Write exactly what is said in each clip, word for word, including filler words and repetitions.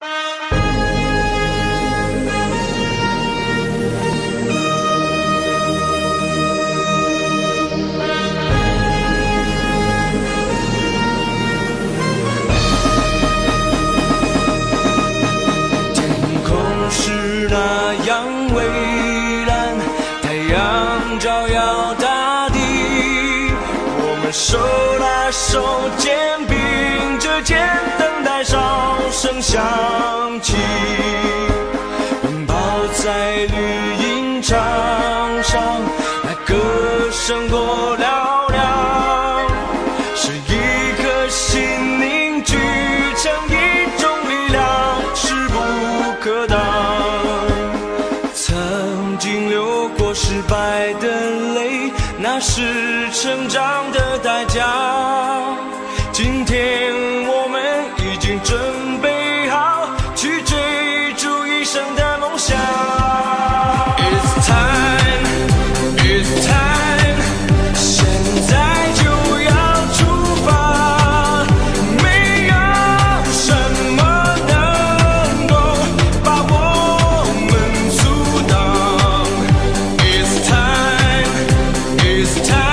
手拉手，肩并着肩，等待哨声响起。奔跑在绿茵场上，那歌声多嘹亮，是一颗心凝聚成一种力量，势不可挡。曾经流过失败的泪，那是成长的代价。今天我们已经准备好去追逐一生的梦想。It's time, it's time， 现在就要出发，没有什么能够把我们阻挡。It's time, it's time。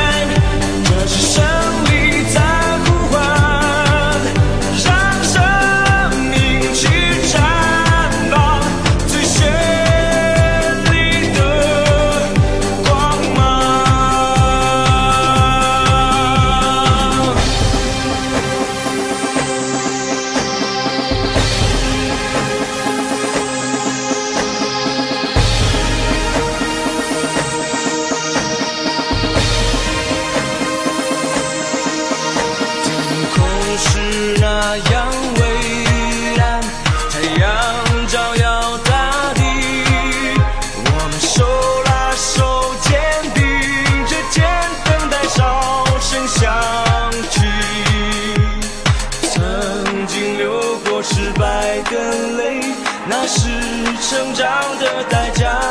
是那样蔚蓝，太阳照耀大地，我们手拉手，肩并着肩，等待哨声响起。曾经流过失败的泪，那是成长的代价。